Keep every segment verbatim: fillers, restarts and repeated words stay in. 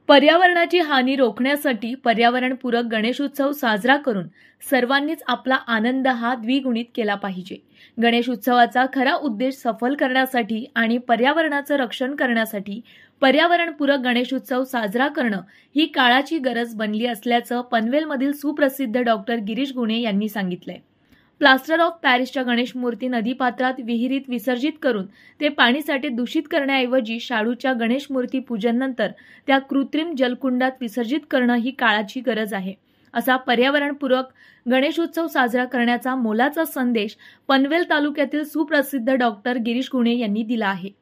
पर्यावरणाची हानी रोखण्यासाठी पर्यावरणपूरक गणेशोत्सव साजरा करून सर्वांनीच आपला आनंद हा द्विगुणित केला पाहिजे। गणेशोत्सवाचा खरा उद्देश सफल करण्यासाठी आणि पर्यावरणाचं रक्षण करण्यासाठी पर्यावरणपूरक गणेशोत्सव साजरा करणं ही काळाची गरज बनली असल्याचं पनवेलमधील सुप्रसिद्ध डॉक्टर गिरीश गुणे यांनी सांगितलंय। प्लास्टर ऑफ पॅरिसच्या गणेश मूर्ती नदीपात्रात विहिरीत विसर्जित करून ते पाणीसाठे दूषित करण्याऐवजी शाडूच्या गणेश मूर्ती पूजनानंतर त्या कृत्रिम जलकुंडात विसर्जित करणं ही काळाची गरज आहे, असा पर्यावरणपूरक गणेशोत्सव साजरा करण्याचा मोलाचा संदेश पनवेल तालुक्यातील सुप्रसिद्ध डॉक्टर गिरीश गुणे यांनी दिला आहे।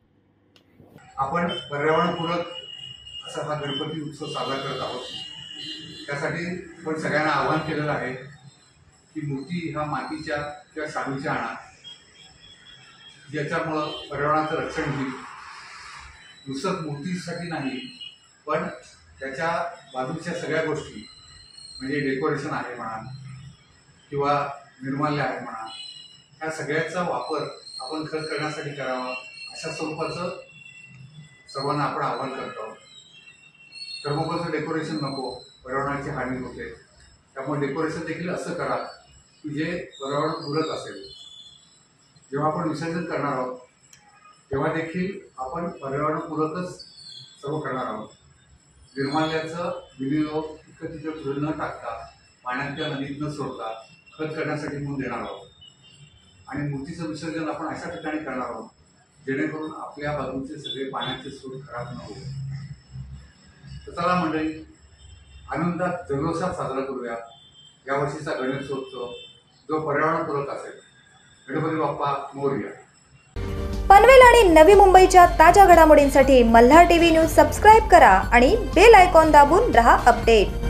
आपण पर्यावरणपूरक असा हा गणपती उत्सव साजरा करत आहोत। त्यासाठी आपण सगळ्यांना आवाहन केलेलं आहे की मूर्ती हा मातीच्या किंवा शाडूच्या आणा, ज्याच्यामुळं पर्यावरणाचं रक्षण होईल। नुसतं मूर्तीसाठी नाही, पण त्याच्या बाजूच्या सगळ्या गोष्टी म्हणजे डेकोरेशन आहे म्हणा किंवा निर्माल्य आहे म्हणा, ह्या सगळ्याचा वापर आपण खत करण्यासाठी करावा, अशा स्वरूपाचं सर्वांना आपण आवाहन करतो। थर्मोकोलचं डेकोरेशन नको, पर्यावरणाची हानी होते, त्यामुळे डेकोरेशन देखील असं करा की जे पर्यावरणपूरक असेल। जेव्हा आपण विसर्जन करणार आहोत तेव्हा देखील आपण पर्यावरणपूरकच सर्व करणार आहोत। निर्माल्याचं विनियोग इकडे तिकडे पुढे न टाकता, पाण्यात किंवा नदीत न सोडता खत करण्यासाठी म्हणून देणार आहोत। आणि मूर्तीचं विसर्जन आपण अशा ठिकाणी करणार आहोत जेणेकरून आपल्या बाजूचे सगळे पाण्याचे स्रोत खराब न होईल। तर चला मंडळी, आनंदात जल्लोषात साजरा करूया यावर्षीचा गणेशोत्सव, जो पर्यावरणपूरक असेल। गणपती बाप्पा मोरया। पनवेल आणि नवी मुंबईच्या ताज्या घडामोडींसाठी मल्हार टीव्ही न्यूज सबस्क्राईब करा आणि बेल आयकॉन दाबून रहा अपडेट।